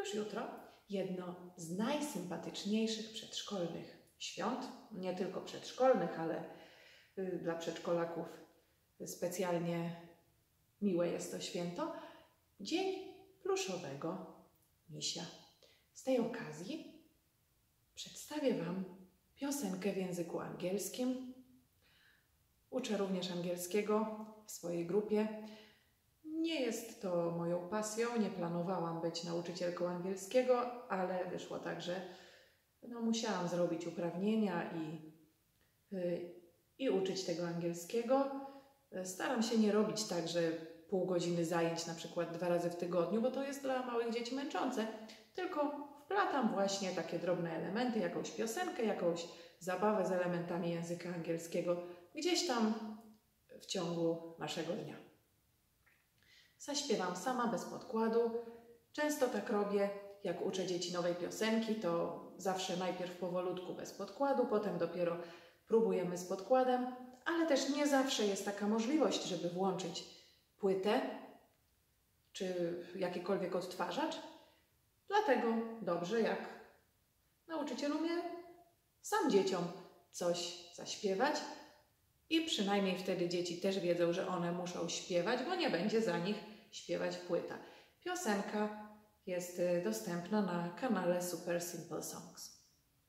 już jutro jedno z najsympatyczniejszych przedszkolnych świąt, nie tylko przedszkolnych, ale dla przedszkolaków specjalnie miłe jest to święto, Dzień Pluszowego Misia. Z tej okazji przedstawię Wam piosenkę w języku angielskim. Uczę również angielskiego w swojej grupie. Nie jest to moją pasją, nie planowałam być nauczycielką angielskiego, ale wyszło tak, że musiałam zrobić uprawnienia i uczyć tego angielskiego. Staram się nie robić tak, że pół godziny zajęć na przykład 2 razy w tygodniu, bo to jest dla małych dzieci męczące, tylko wplatam właśnie takie drobne elementy, jakąś piosenkę, jakąś zabawę z elementami języka angielskiego gdzieś tam w ciągu naszego dnia. Zaśpiewam sama, bez podkładu. Często tak robię, jak uczę dzieci nowej piosenki, to zawsze najpierw powolutku bez podkładu, potem dopiero próbujemy z podkładem, ale też nie zawsze jest taka możliwość, żeby włączyć płytę czy jakikolwiek odtwarzacz. Dlatego dobrze, jak nauczyciel umie sam dzieciom coś zaśpiewać i przynajmniej wtedy dzieci też wiedzą, że one muszą śpiewać, bo nie będzie za nich śpiewać płyta. Piosenka jest dostępna na kanale Super Simple Songs.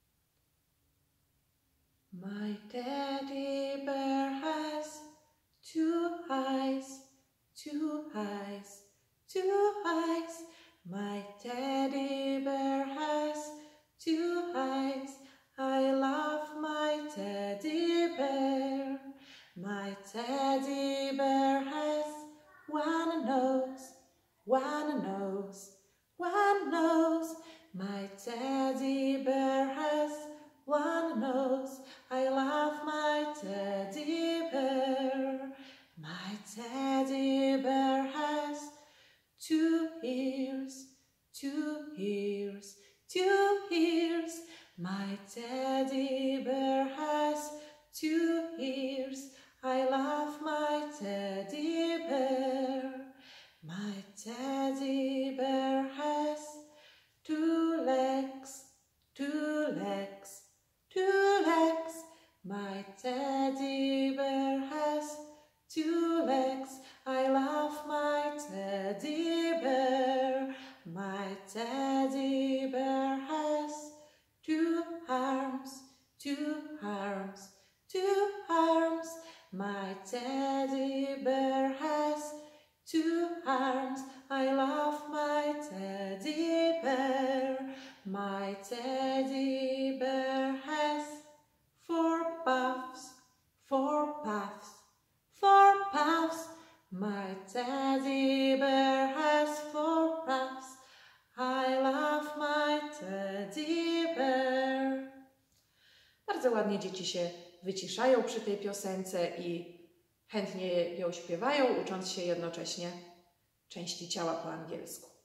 My teddy bear has 2 eyes, 2 eyes, 2 eyes. My teddy bear has 2 eyes. I love my teddy bear. My teddy bear has 1 nose, 1 nose, 1 nose. My teddy bear has 1 nose. I love my teddy bear. My teddy bear has 2 ears, 2 ears, 2 ears. My teddy bear has 2 ears. I love my teddy bear. My teddy bear has 2 legs, 2 legs, 2 legs. My teddy bear has 2 legs. I love my teddy bear. My teddy bear has 2 arms, 2 arms, 2 arms. My teddy bear has 2 arms. I love my teddy bear. My teddy bear has 4 puffs, 4 puffs, 4 puffs. My teddy bear has 4 puffs. I love my teddy bear. Bardzo ładnie dzieci się wyciszają przy tej piosence i chętnie ją śpiewają, ucząc się jednocześnie części ciała po angielsku.